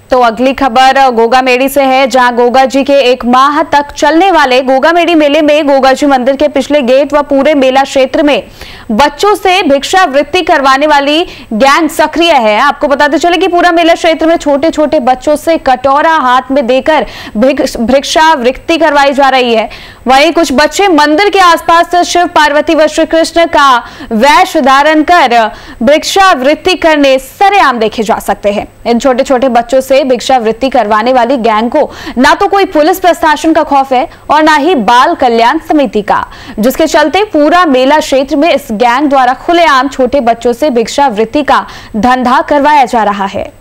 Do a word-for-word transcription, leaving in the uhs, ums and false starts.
तो अगली खबर गोगा मेड़ी से है, जहां गोगा जी के एक माह तक चलने वाले गोगा मेड़ी मेले में गोगा जी मंदिर के पिछले गेट व पूरे मेला क्षेत्र में बच्चों से भिक्षावृत्ति करवाने वाली गैंग सक्रिय है। आपको बताते चले कि पूरा मेला क्षेत्र में छोटे छोटे बच्चों से कटोरा हाथ में देकर भिक्षावृत्ति करवाई जा रही है। वहीं कुछ बच्चे मंदिर के आसपास शिव पार्वती व श्री कृष्ण का वेश धारण कर भिक्षावृत्ति करने सरेआम देखे जा सकते हैं। इन छोटे छोटे बच्चों से भिक्षावृत्ति करवाने वाली गैंग को ना तो कोई पुलिस प्रशासन का खौफ है और ना ही बाल कल्याण समिति का, जिसके चलते पूरा मेला क्षेत्र में इस गैंग द्वारा खुलेआम छोटे बच्चों से भिक्षावृत्ति का धंधा करवाया जा रहा है।